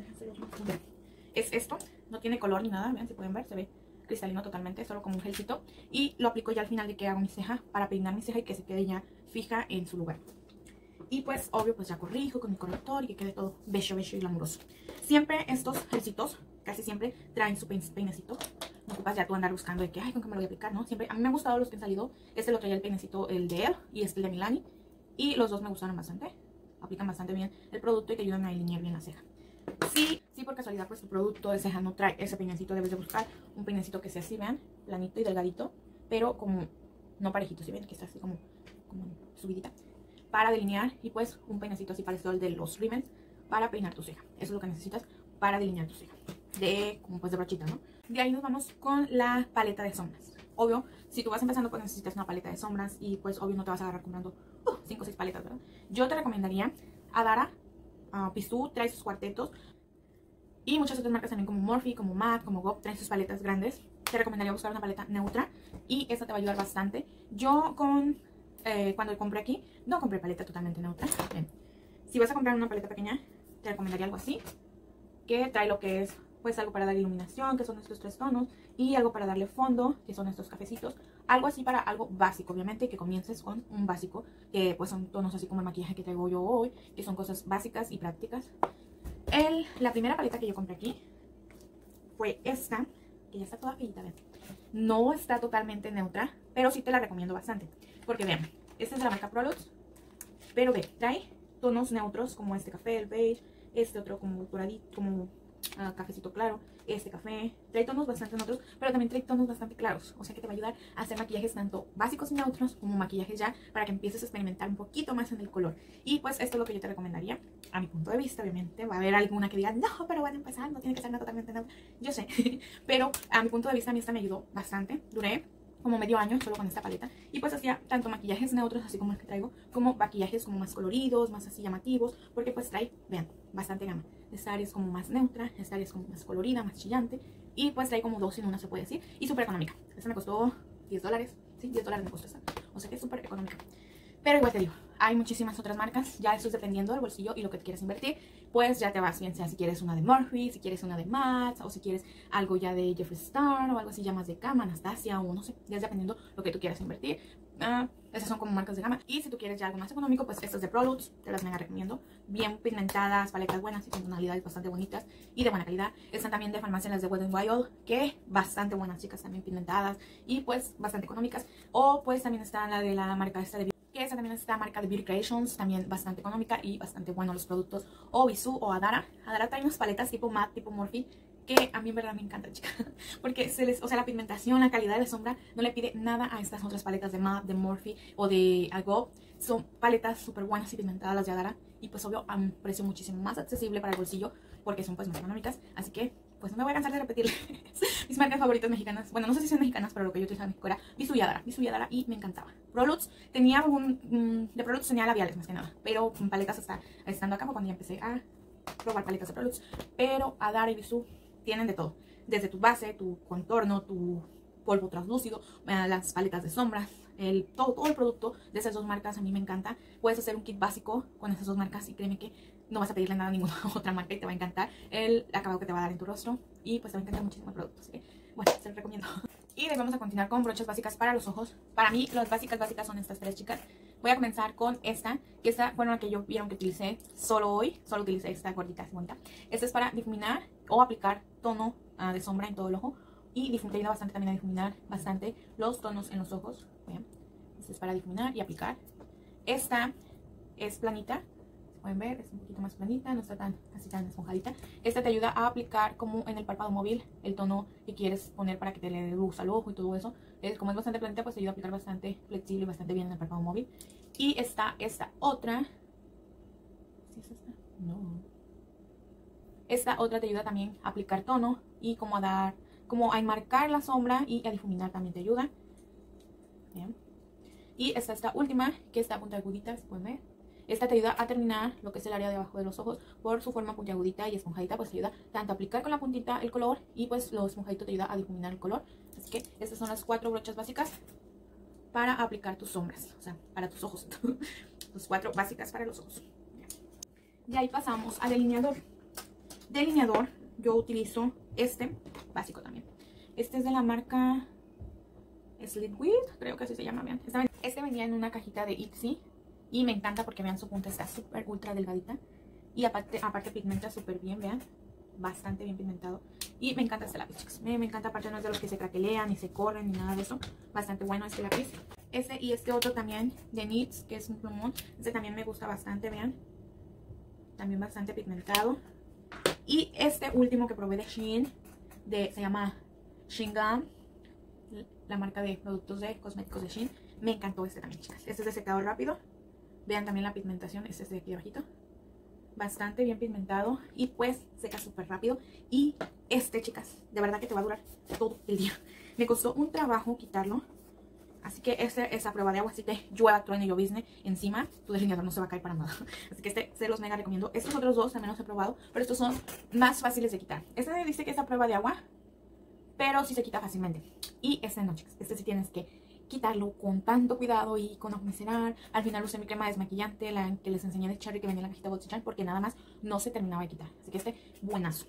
es esto, no tiene color ni nada, vean si pueden ver, se ve cristalino totalmente, solo como un gelcito. Y lo aplico ya al final de que hago mi ceja, para peinar mi ceja y que se quede ya fija en su lugar. Y pues obvio pues ya corrijo con mi corrector y que quede todo bello y glamuroso. Siempre estos gelcitos, casi siempre traen su peinecito. No ocupas ya tú andar buscando de que, ay, ¿con qué me lo voy a aplicar? No, siempre, a mí me han gustado los que han salido. Este lo traía el peinecito, el de Elle y este el de Milani. Y los dos me gustaron bastante. Aplican bastante bien el producto y te ayudan a alinear bien la ceja. Sí, por casualidad pues tu producto de ceja no trae ese peinecito, debes de buscar un peinecito que sea así, vean, planito y delgadito, pero como no parejito, ¿sí ven? Que está así como subidita, para delinear. Y pues un peinecito así parecido al de los rímels para peinar tu ceja. Eso es lo que necesitas para delinear tu ceja, como pues de brochita, ¿no? De ahí nos vamos con la paleta de sombras. Obvio, si tú vas empezando pues necesitas una paleta de sombras y pues obvio no te vas a agarrar comprando 5 o 6 paletas, ¿verdad? Yo te recomendaría Adara, Bisú trae sus cuartetos y muchas otras marcas también como Morphe, como MAC, como GOP traen sus paletas grandes. Te recomendaría buscar una paleta neutra y esta te va a ayudar bastante. Yo cuando compré aquí no compré paleta totalmente neutra. Bien. Si vas a comprar una paleta pequeña te recomendaría algo así, que trae lo que es pues algo para dar iluminación, que son estos 3 tonos, y algo para darle fondo, que son estos cafecitos. Algo así para algo básico, obviamente, que comiences con un básico, que pues son tonos así como el maquillaje que traigo yo hoy, que son cosas básicas y prácticas. La primera paleta que yo compré aquí fue esta, que ya está toda feita, vean. No está totalmente neutra, pero sí te la recomiendo bastante, porque vean, esta es de la marca Prolux, pero ve, trae tonos neutros como este café, el beige, este otro como doradito, como cafecito claro, este café, trae tonos bastante neutros, pero también trae tonos bastante claros, o sea que te va a ayudar a hacer maquillajes tanto básicos y neutros como maquillajes ya para que empieces a experimentar un poquito más en el color. Y pues esto es lo que yo te recomendaría, a mi punto de vista. Obviamente va a haber alguna que diga, no, pero van a empezar, no tiene que ser nada totalmente neutro, yo sé, pero a mi punto de vista a mí esta me ayudó bastante. Duré como medio año solo con esta paleta y pues hacía tanto maquillajes neutros así como el que traigo, como maquillajes como más coloridos, más así llamativos, porque pues trae, vean, bastante gama. Esta área es como más neutra, esta área es como más colorida, más chillante, y pues trae como 2 en una, se puede decir, y súper económica. Esta me costó $10, sí, $10 me costó esta, o sea que es súper económica. Pero igual te digo, hay muchísimas otras marcas, ya eso es dependiendo del bolsillo y lo que te quieras invertir, pues ya te vas, bien sea si quieres una de Morphe, si quieres una de MAC, o si quieres algo ya de Jeffree Star, o algo así ya más de Cama, Anastasia, o no sé, ya es dependiendo lo que tú quieras invertir. Esas son como marcas de gama. Y si tú quieres ya algo más económico, pues estas de Prolux, te las mega recomiendo. Bien pigmentadas, paletas buenas y con tonalidades bastante bonitas y de buena calidad. Están también de farmacia las de Wet n Wild, que bastante buenas, chicas, también pigmentadas y pues bastante económicas. O pues también está la de la marca esta de que esa también es esta marca de Beauty Creations, también bastante económica y bastante buenos los productos. O Bisú o Adara. Adara trae unas paletas tipo matte, tipo Morphe, que a mí en verdad me encanta, chicas, porque o sea, la pigmentación, la calidad de la sombra no le pide nada a estas otras paletas de MAC, de Morphe o de Algo. Son paletas súper buenas y pigmentadas las de Adara, y pues obvio a un precio muchísimo más accesible para el bolsillo, porque son pues más económicas. Así que pues no me voy a cansar de repetirles mis marcas favoritas mexicanas. Bueno, no sé si son mexicanas, pero lo que yo utilizaba en México era Bisú y Adara, y me encantaba. Prolux tenía de Prolux tenía labiales más que nada, pero con paletas hasta estando acá cuando ya empecé a probar paletas de Prolux. Pero Adara y Bisú tienen de todo, desde tu base, tu contorno, tu polvo translúcido, las paletas de sombras, todo el producto de esas dos marcas a mí me encanta. Puedes hacer un kit básico con esas dos marcas y créeme que no vas a pedirle nada a ninguna otra marca y te va a encantar el acabado que te va a dar en tu rostro y pues te va a encantar muchísimo el producto, así que bueno, se los recomiendo. Y les vamos a continuar con brochas básicas para los ojos. Para mí las básicas son estas tres, chicas. Voy a comenzar con esta, que esta fue la que yo vieron que utilicé solo hoy. Solo utilicé esta gordita, así bonita. Esta es para difuminar o aplicar tono de sombra en todo el ojo. Y te ayuda bastante también a difuminar bastante los tonos en los ojos. Vean. Esta es para difuminar y aplicar. Esta es planita. Pueden ver, es un poquito más planita, no está así tan esponjadita. Esta te ayuda a aplicar como en el párpado móvil el tono que quieres poner para que te le dé luz al ojo y todo eso. Como es bastante planita, pues te ayuda a aplicar bastante flexible y bastante bien en el párpado móvil. Y está esta otra. ¿Sí es esta? No. Esta otra te ayuda también a aplicar tono y como a enmarcar la sombra y a difuminar también te ayuda. Bien. Y está esta última, que está a punta de aguditas, pueden ver. Esta te ayuda a terminar lo que es el área de abajo de los ojos por su forma puntiagudita y esponjadita, pues te ayuda tanto a aplicar con la puntita el color y pues lo esponjadito te ayuda a difuminar el color. Así que estas son las 4 brochas básicas para aplicar tus sombras, o sea, para tus ojos. Tus 4 básicas para los ojos. Y ahí pasamos al delineador. Delineador, yo utilizo este básico también. Este es de la marca Slitwith, creo que así se llama, vean. Este venía en una cajita de Ipsy. Y me encanta porque vean su punta está súper ultra delgadita. Y aparte pigmenta súper bien, vean. Bastante bien pigmentado. Y me encanta este lápiz, chicos. Me encanta, aparte no es de los que se craquelean, ni se corren, ni nada de eso. Bastante bueno este lápiz. Este y este otro también de NYX, que es un plumón. Este también me gusta bastante, vean. También bastante pigmentado. Y este último que probé de Shein, se llama Shein Gum, la marca de productos de cosméticos de Shein. Me encantó este también, chicas. Este es de secado rápido. Vean también la pigmentación, este es de aquí abajito. Bastante bien pigmentado y pues seca súper rápido. Y este, chicas, de verdad que te va a durar todo el día. Me costó un trabajo quitarlo. Así que este es a prueba de agua, así que llueva, truene y llovizne encima, tu delineador no se va a caer para nada. Así que este se los mega recomiendo. Estos otros dos también los he probado, pero estos son más fáciles de quitar. Este dice que es a prueba de agua, pero sí se quita fácilmente. Y este no, chicas, este sí tienes que quitarlo con tanto cuidado y con acondicionar. Al final usé mi crema desmaquillante, la que les enseñé de Cherry que venía en la cajita Botichan, porque nada más no se terminaba de quitar. Así que este, buenazo,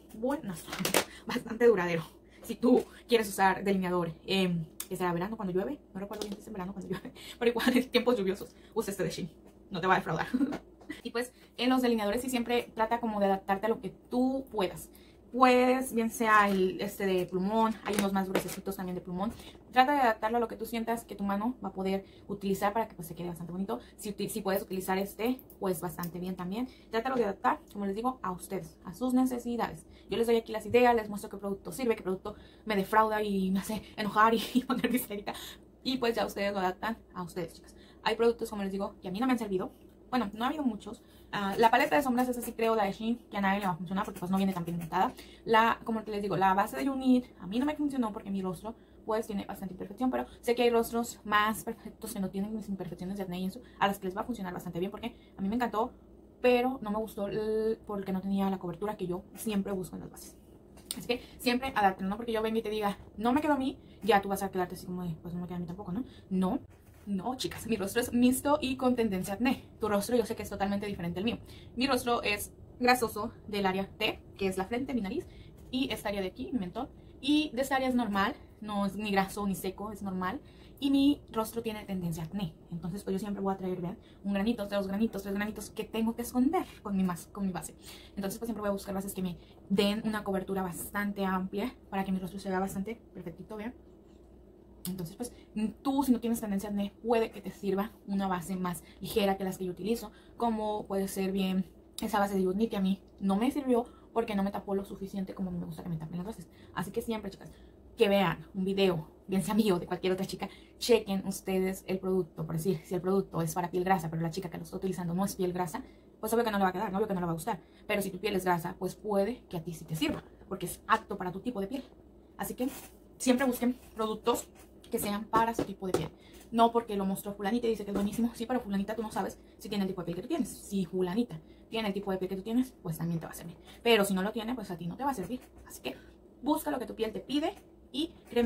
bastante duradero. Si tú quieres usar delineador, que será verano cuando llueve, no recuerdo bien si es en verano cuando llueve, pero igual en tiempos lluviosos, usa este de Shein, no te va a defraudar. Y pues en los delineadores sí siempre trata como de adaptarte a lo que tú puedas. Pues bien sea este de plumón, hay unos más gruesecitos también de plumón. Trata de adaptarlo a lo que tú sientas que tu mano va a poder utilizar para que pues se quede bastante bonito. Si puedes utilizar este, pues bastante bien también. Trátalo de adaptar, como les digo, a ustedes, a sus necesidades. Yo les doy aquí las ideas, les muestro qué producto sirve, qué producto me defrauda y me hace enojar y poner histérica. Y pues ya ustedes lo adaptan a ustedes, chicas. Hay productos, como les digo, que a mí no me han servido. Bueno, no ha habido muchos. La paleta de sombras, esa sí creo, la de Shein, que a nadie le va a funcionar porque pues no viene tan pigmentada. Como les digo, la base de Unit a mí no me funcionó porque mi rostro pues tiene bastante imperfección, pero sé que hay rostros más perfectos que no tienen mis imperfecciones de acné y eso, a las que les va a funcionar bastante bien porque a mí me encantó, pero no me gustó porque no tenía la cobertura que yo siempre busco en las bases. Así que siempre adáptenlo, no porque yo venga y te diga, no me quedó a mí, ya tú vas a quedarte así como de, pues no me queda a mí tampoco, ¿no? No, chicas, mi rostro es mixto y con tendencia a acné. Tu rostro yo sé que es totalmente diferente al mío. Mi rostro es grasoso del área T, que es la frente, mi nariz, y esta área de aquí, mi mentón. Y de esta área es normal, no es ni graso ni seco, es normal. Y mi rostro tiene tendencia a acné. Entonces pues yo siempre voy a traer, vean, un granito, 2 granitos, 3 granitos que tengo que esconder con mi base. Entonces pues siempre voy a buscar bases que me den una cobertura bastante amplia para que mi rostro se vea bastante perfectito, vean. Entonces pues tú, si no tienes tendencia a acné, puede que te sirva una base más ligera que las que yo utilizo, como puede ser bien esa base de Unit que a mí no me sirvió porque no me tapó lo suficiente como me gusta que me tapen las bases. Así que siempre, chicas, que vean un video, bien sea mío o de cualquier otra chica, chequen ustedes el producto. Por decir, si el producto es para piel grasa, pero la chica que lo está utilizando no es piel grasa, pues obvio que no le va a quedar, obvio que no le va a gustar. Pero si tu piel es grasa, pues puede que a ti sí te sirva, porque es apto para tu tipo de piel. Así que siempre busquen productos que sean para su tipo de piel. No porque lo mostró fulanita y dice que es buenísimo. Sí, pero fulanita tú no sabes si tiene el tipo de piel que tú tienes. Si fulanita tiene el tipo de piel que tú tienes, pues también te va a servir. Pero si no lo tiene, pues a ti no te va a servir. Así que busca lo que tu piel te pide y créeme que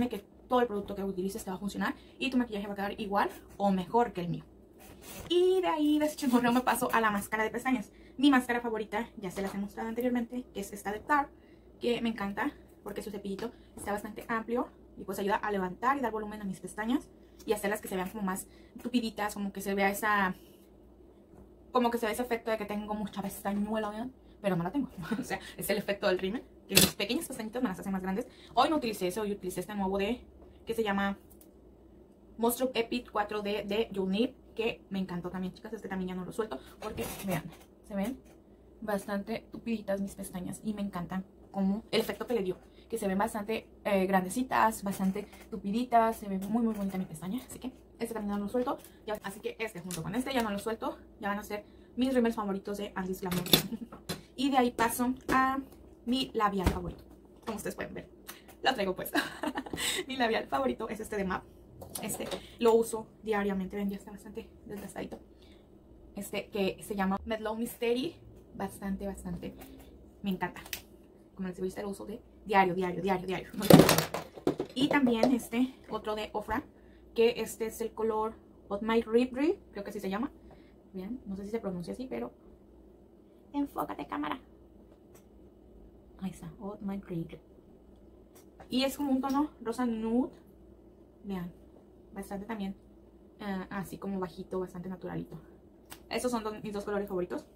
todo el producto que utilices te va a funcionar y tu maquillaje va a quedar igual o mejor que el mío. Y de ahí, de ese chismorreo, me paso a la máscara de pestañas. Mi máscara favorita, ya se las he mostrado anteriormente, que es esta de Tarte, que me encanta porque su cepillito está bastante amplio y pues ayuda a levantar y dar volumen a mis pestañas y hacerlas que se vean como más tupiditas, como que se vea como que se ve ese efecto de que tengo mucha pestañuela, ¿verdad? Pero no la tengo. O sea, es el efecto del rímel, que mis pequeñas pestañitas me las hacen más grandes. Hoy no utilicé eso, hoy utilicé este nuevo que se llama Monstruo Epic 4D de Unip, que me encantó también, chicas. Este también ya no lo suelto porque, vean, se ven bastante tupiditas mis pestañas y me encantan como el efecto que le dio, que se ven bastante grandecitas, bastante tupiditas, se ve muy muy bonita mi pestaña, así que este también no lo suelto, así que este junto con este ya no lo suelto, ya van a ser mis rímels favoritos de Andy's Glamour. Y de ahí paso a mi labial favorito, como ustedes pueden ver, lo traigo puesto. Mi labial favorito es este de MAC. Este lo uso diariamente, ven, ya está bastante desgastadito. Este que se llama Medlow Mystery, bastante me encanta. Como les digo, este lo uso de diario. Y también este otro de Ofra, que este es el color Hot My Rib, creo que así se llama. Bien, no sé si se pronuncia así, pero enfócate, cámara. Ahí está, Hot My Rib. Y es como un tono rosa nude. Vean, bastante también así como bajito, bastante naturalito. Esos son mis dos colores favoritos.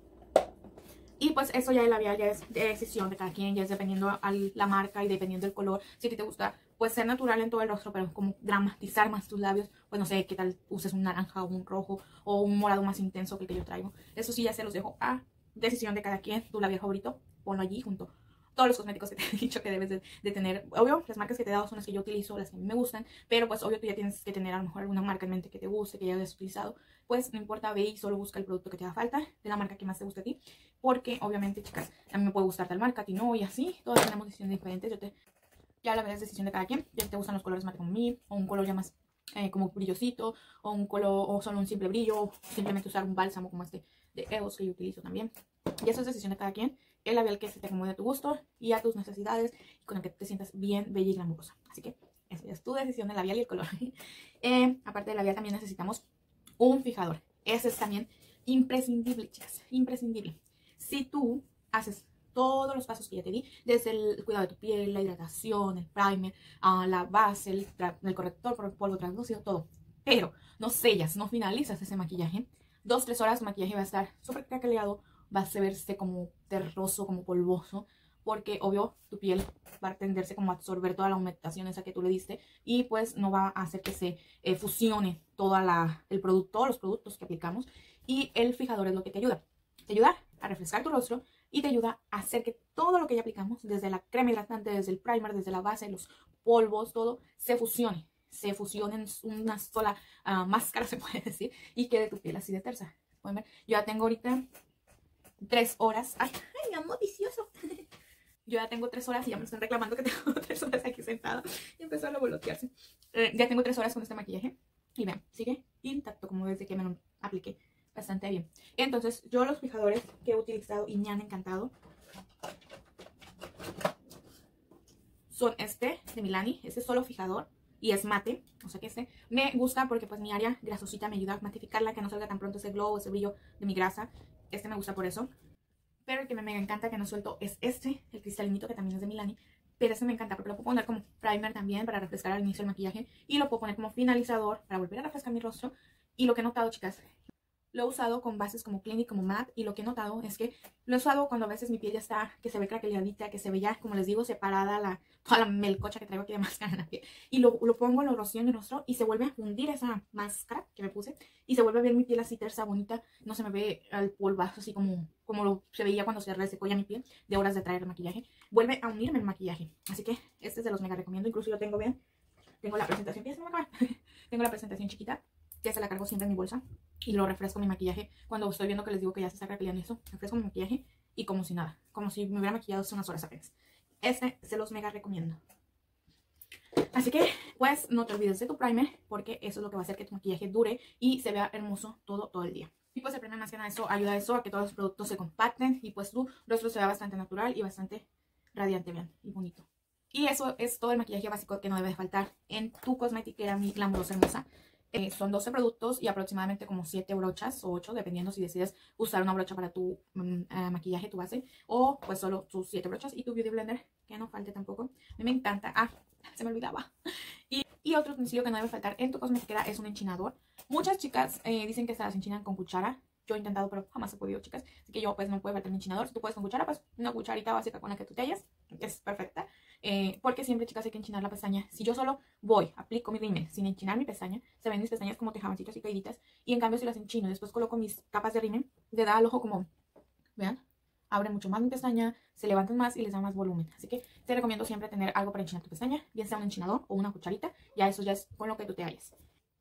Y pues eso ya el labial ya es de decisión de cada quien, ya es dependiendo a la marca y dependiendo del color. Si a ti te gusta, pues ser natural en todo el rostro, pero como dramatizar más tus labios, pues no sé, qué tal uses un naranja o un rojo o un morado más intenso que el que yo traigo. Eso sí ya se los dejo a decisión de cada quien. Tu labial favorito, ponlo allí junto a todos los cosméticos que te he dicho que debes de tener. Obvio, las marcas que te he dado son las que yo utilizo, las que a mí me gustan, pero pues obvio tú ya tienes que tener a lo mejor alguna marca en mente que te guste, que ya hayas utilizado. Pues no importa, ve y solo busca el producto que te haga falta, de la marca que más te guste a ti, porque obviamente, chicas, a mí me puede gustar tal marca, a ti no, y así, todas tenemos decisiones diferentes. Ya la verdad es decisión de cada quien, ya te gustan los colores mate como a mí, o un color ya más como brillosito, o un color, o solo un simple brillo, o simplemente usar un bálsamo como este de EOS que yo utilizo también. Y eso es decisión de cada quien, el labial que se te acomode a tu gusto y a tus necesidades, y con el que te sientas bien, bella y glamurosa. Así que eso ya es tu decisión, el labial y el color. Aparte del labial también necesitamos un fijador. Ese es también imprescindible, chicas, imprescindible. Si tú haces todos los pasos que ya te di, desde el cuidado de tu piel, la hidratación, el primer, la base, el corrector por polvo translúcido, todo, pero no sellas, no finalizas ese maquillaje, 2-3 horas tu maquillaje va a estar súper craqueleado, va a verse como terroso, como polvoso, porque obvio tu piel va a tenderse como a absorber toda la humectación esa que tú le diste y pues no va a hacer que se fusione todos los productos que aplicamos. Y el fijador es lo que te ayuda a refrescar tu rostro y te ayuda a hacer que todo lo que ya aplicamos, desde la crema hidratante, desde el primer, desde la base, los polvos, todo, se fusione en una sola máscara, se puede decir, y quede tu piel así de tersa. Pueden ver, yo ya tengo ahorita 3 horas. Ay, mi amor vicioso. Yo ya tengo 3 horas y ya me están reclamando que tengo 3 horas aquí sentada. Y empezó a voltearse. Ya tengo 3 horas con este maquillaje. Y vean, sigue intacto como desde que me lo apliqué. Bastante bien. Entonces, yo los fijadores que he utilizado y me han encantado son este de Milani. Este es solo fijador y es mate. O sea que este me gusta porque pues mi área grasosita me ayuda a matificarla, que no salga tan pronto ese glow, ese brillo de mi grasa. Este me gusta por eso. Pero el que me encanta, que no suelto, es este, el cristalinito, que también es de Milani. Pero este me encanta porque lo puedo poner como primer también para refrescar al inicio del maquillaje. Y lo puedo poner como finalizador para volver a refrescar mi rostro. Y lo que he notado, chicas, lo he usado con bases como Clinique, como MAC. Y lo que he notado es que lo he usado cuando a veces mi piel ya está, que se ve craqueladita, que se ve ya, como les digo, separada toda la melcocha que traigo aquí de máscara en la piel. Y lo pongo, lo rocío en mi rostro y se vuelve a fundir esa máscara que me puse. Y se vuelve a ver mi piel así tersa, bonita. No se me ve al polvazo así como se veía cuando se resecó ya mi piel de horas de traer el maquillaje. Vuelve a unirme el maquillaje. Así que este es de los mega recomiendo. Incluso yo tengo, vean, tengo la presentación. Tengo la presentación chiquita, que se la cargo siempre en mi bolsa. Y lo refresco mi maquillaje cuando estoy viendo que les digo que ya se está craqueleando eso. Refresco mi maquillaje y como si nada. Como si me hubiera maquillado hace unas horas apenas. Este se los mega recomiendo. Así que, pues, no te olvides de tu primer, porque eso es lo que va a hacer que tu maquillaje dure y se vea hermoso todo el día. Y pues el primer más que nada eso ayuda a eso, a que todos los productos se compacten y pues tu rostro se vea bastante natural y bastante radiante, vean, y bonito. Y eso es todo el maquillaje básico que no debe de faltar en tu cosmetiquera, mi glamurosa hermosa. Son 12 productos y aproximadamente como 7 brochas o 8, dependiendo si decides usar una brocha para tu maquillaje, tu base, o pues solo tus 7 brochas y tu Beauty Blender, que no falte tampoco. A mí me encanta. Ah, se me olvidaba. Y otro utensilio que no debe faltar en tu cosmetiquera es un enchinador. Muchas chicas dicen que se las enchinan con cuchara. Yo he intentado, pero jamás he podido, chicas. Así que yo, pues, no puede faltar mi enchinador. Si tú puedes con cuchara, pues, una cucharita básica con la que tú te halles es perfecta. Porque siempre, chicas, hay que enchinar la pestaña. Si yo solo voy, aplico mi rímel sin enchinar mi pestaña, se ven mis pestañas como tejabancitos y caíditas. Y en cambio, si las enchino y después coloco mis capas de rímel, le da al ojo como, vean, abre mucho más mi pestaña, se levantan más y les da más volumen. Así que te recomiendo siempre tener algo para enchinar tu pestaña, bien sea un enchinador o una cucharita. Ya eso ya es con lo que tú te halles.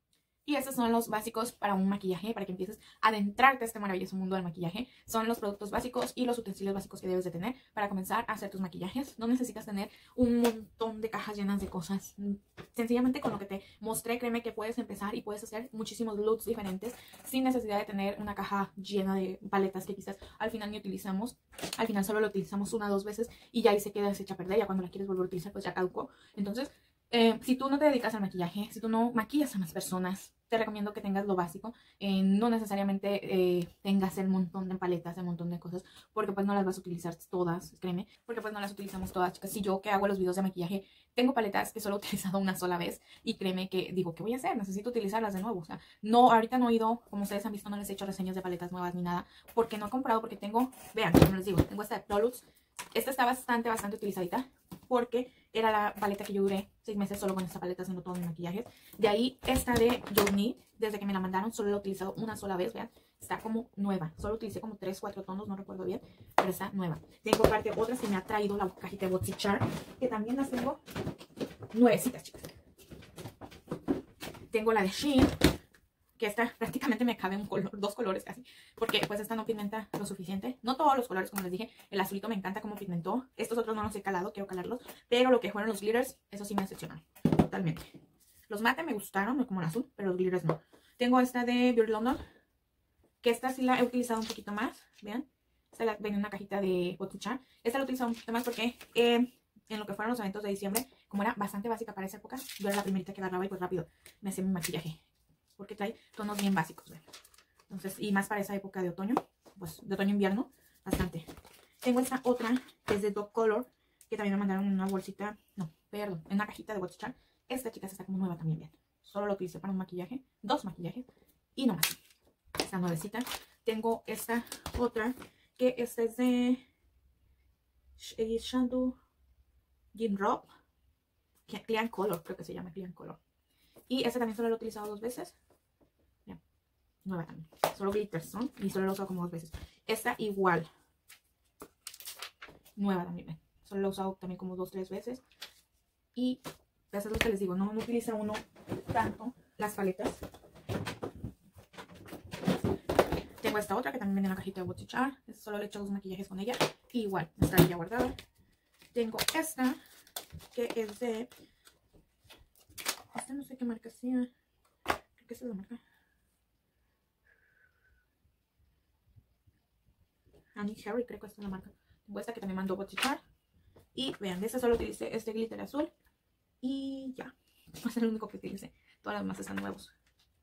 Y estos son los básicos para un maquillaje, para que empieces a adentrarte a este maravilloso mundo del maquillaje. Son los productos básicos y los utensilios básicos que debes de tener para comenzar a hacer tus maquillajes. No necesitas tener un montón de cajas llenas de cosas. Sencillamente con lo que te mostré, créeme que puedes empezar y puedes hacer muchísimos looks diferentes sin necesidad de tener una caja llena de paletas que quizás al final ni utilizamos. Al final solo lo utilizamos una o dos veces y ya ahí se queda deshecha a perder. Ya cuando la quieres volver a utilizar, pues ya caducó. Entonces, si tú no te dedicas al maquillaje, si tú no maquillas a más personas, te recomiendo que tengas lo básico. No necesariamente tengas el montón de paletas, el montón de cosas, porque pues no las vas a utilizar todas, créeme, porque pues no las utilizamos todas, chicas. Si yo que hago los videos de maquillaje, tengo paletas que solo he utilizado una sola vez y créeme que digo, ¿qué voy a hacer? Necesito utilizarlas de nuevo. O sea, no, ahorita no he ido, como ustedes han visto, no les he hecho reseñas de paletas nuevas ni nada, porque no he comprado, porque tengo, vean, como les digo, tengo esta de Prolux. Esta está bastante utilizadita, porque era la paleta que yo duré 6 meses solo con esta paleta haciendo todos mis maquillajes. De ahí esta de You Need, desde que me la mandaron solo la he utilizado una sola vez, vean, está como nueva. Solo utilicé como 3, 4 tonos, no recuerdo bien, pero está nueva. Tengo aparte otras que me ha traído la cajita de BoxyCharm, que también las tengo nuevecitas, chicas. Tengo la de Shein, que esta prácticamente me cabe un color, 2 colores casi, porque pues esta no pigmenta lo suficiente. No todos los colores, como les dije, el azulito me encanta cómo pigmentó. Estos otros no los he calado, quiero calarlos, pero lo que fueron los glitters, eso sí me decepcionaron totalmente. Los mate me gustaron, como el azul, pero los glitters no. Tengo esta de Beauty London, que esta sí la he utilizado un poquito más, vean. Esta la venía en una cajita de BoxyCharm. Esta la he utilizado un poquito más porque en lo que fueron los eventos de diciembre, como era bastante básica para esa época, yo era la primerita que agarraba y pues rápido me hacía mi maquillaje, porque trae tonos bien básicos, ¿ven? Entonces, y más para esa época de otoño, pues de otoño-invierno, bastante. Tengo esta otra, que es de Dog Color, que también me mandaron en una bolsita, no, perdón, en una cajita de BoxyCharm. Esta, chicas, está como nueva también, bien. Solo lo utilicé para un maquillaje, 2 maquillajes, y no más. Está nuevecita. Tengo esta otra, que esta es de Shadow Gin Rob, Clean Color, creo que se llama Clean Color. Y esta también solo lo he utilizado 2 veces. Bien, nueva también. Solo glitters son y solo lo he usado como 2 veces. Esta igual. Nueva también, bien. Solo lo he usado también como 2 o 3 veces. Y eso es lo que les digo, no utiliza uno tanto las paletas. Tengo esta otra que también viene en la cajita de BoxyCharm. Solo le he hecho 2 maquillajes con ella. Y igual, está ya guardada. Tengo esta, que es de... Esta no sé qué marca sea. Creo que esta es la marca. Annie Harry, creo que esta es la marca. Tengo esta que también mandó BoxyCharm. Y vean, de esta solo utilicé este glitter azul. Y ya. Va a ser el único que utilicé. Todas las demás están nuevos.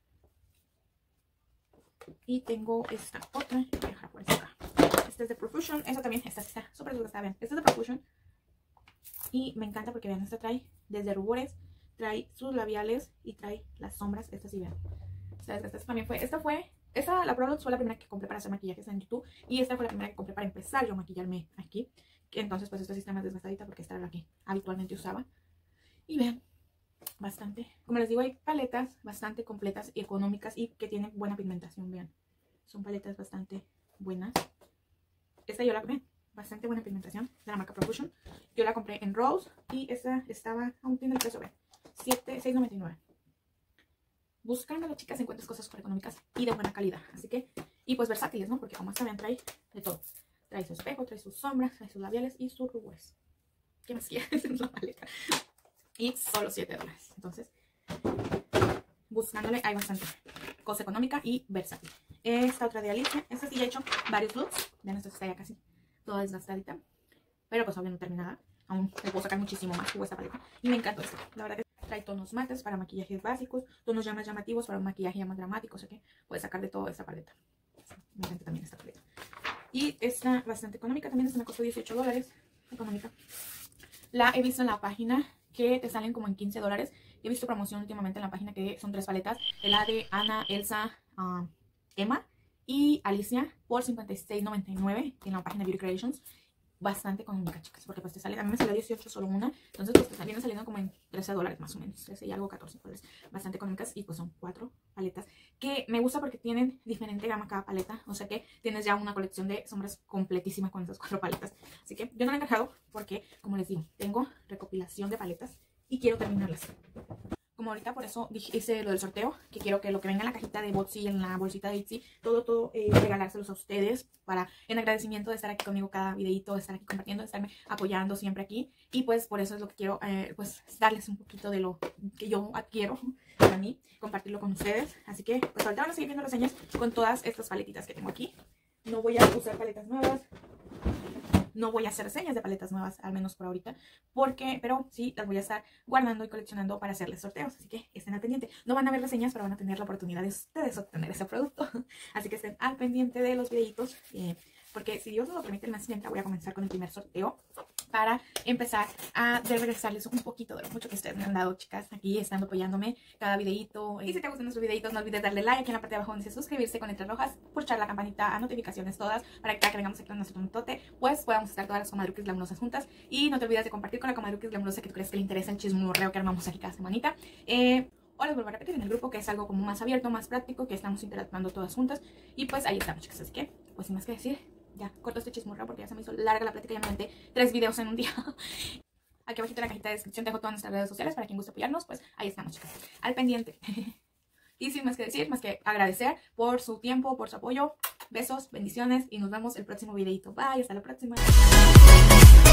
Y tengo esta otra. Voy a dejar por acá. Esta es de Profusion. Esta también. Esta está súper desgastada. Vean. Esta es de Profusion. Y me encanta porque vean, esta trae desde rubores, trae sus labiales y trae las sombras. Esta sí, vean. Esta también fue. La Prolux fue la primera que compré para hacer maquillajes en YouTube. Y esta fue la primera que compré para empezar yo a maquillarme aquí. Entonces, pues esta sí está más desgastadita porque esta era la que habitualmente usaba. Y vean, bastante. Como les digo, hay paletas bastante completas y económicas y que tienen buena pigmentación, vean. Son paletas bastante buenas. Esta yo la compré, bastante buena pigmentación, de la marca Profusion. Yo la compré en Rose y esta estaba, aún tiene el precio, vean, $6.99. Buscando, chicas, encuentras cosas súper económicas y de buena calidad. Así que, y pues versátiles, ¿no? Porque como esta, vean, trae de todo. Trae su espejo, trae sus sombras, trae sus labiales y sus rubores. ¿Qué más quieres en la paleta? Y solo $7. Entonces, buscándole hay bastante cosa económica y versátil. Esta otra de Alicia. Esta sí ya he hecho varios looks. Vean, esta está ya casi toda desgastadita. Pero pues obviamente terminada. aún le puedo sacar muchísimo más jugo a esta paleta. Y me encantó esto. La verdad que trae tonos mates para maquillajes básicos, tonos ya más llamativos para un maquillaje ya más dramático. O sea que puedes sacar de todo esta paleta. Me encanta también esta paleta. Y está bastante económica también. Esta me costó $18. Económica. La he visto en la página que te salen como en $15. He visto promoción últimamente en la página que son 3 paletas. La de Ana, Elsa, Emma y Alicia por $56.99 en la página Beauty Creations. Bastante económica, chicas, porque pues te sale, a mí me salió 18 solo una, entonces pues te vienen saliendo como en $13 más o menos, 13 y algo, $14, bastante económicas. Y pues son 4 paletas que me gusta porque tienen diferente gama cada paleta, o sea que tienes ya una colección de sombras completísima con esas 4 paletas. Así que yo no la he encajado porque, como les digo, tengo recopilación de paletas y quiero terminarlas. Como ahorita por eso hice lo del sorteo, que quiero que lo que venga en la cajita de Botsy, en la bolsita de Itsy, todo regalárselos a ustedes para en agradecimiento de estar aquí conmigo cada videito, de estar aquí compartiendo, de estarme apoyando siempre aquí. Y pues por eso es lo que quiero, pues darles un poquito de lo que yo adquiero para mí, compartirlo con ustedes. Así que pues ahorita van a seguir viendo reseñas con todas estas paletitas que tengo aquí. No voy a usar paletas nuevas. No voy a hacer reseñas de paletas nuevas, al menos por ahorita, pero sí las voy a estar guardando y coleccionando para hacerles sorteos, así que estén al pendiente. No van a ver reseñas, pero van a tener la oportunidad de ustedes obtener ese producto, así que estén al pendiente de los videitos, porque si Dios nos lo permite, el mes siguiente voy a comenzar con el primer sorteo para empezar a regresarles un poquito de lo mucho que ustedes me han dado, chicas, aquí estando apoyándome cada videito. Y si te gustan nuestros videitos, no olvides darle like aquí en la parte de abajo donde dice suscribirse con letras rojas, pulsar la campanita a notificaciones todas para que cada que vengamos aquí con nuestro tote, pues podamos estar todas las comadruques glamurosas juntas. Y no te olvides de compartir con la comadruques glamurosa que tú crees que le interesa el chismorreo que armamos aquí cada semanita. O les vuelvo a repetir en el grupo, que es algo como más abierto, más práctico, que estamos interactuando todas juntas. Y pues ahí estamos, chicas, así que pues sin más que decir, ya corto este chismorreo porque ya se me hizo larga la plática y ya me aventé 3 videos en un día. Aquí abajito en la cajita de descripción dejo todas nuestras redes sociales para quien guste apoyarnos, pues ahí estamos, chicas, al pendiente. Y sin más que decir, más que agradecer por su tiempo, por su apoyo. Besos, bendiciones y nos vemos el próximo videito. Bye, hasta la próxima.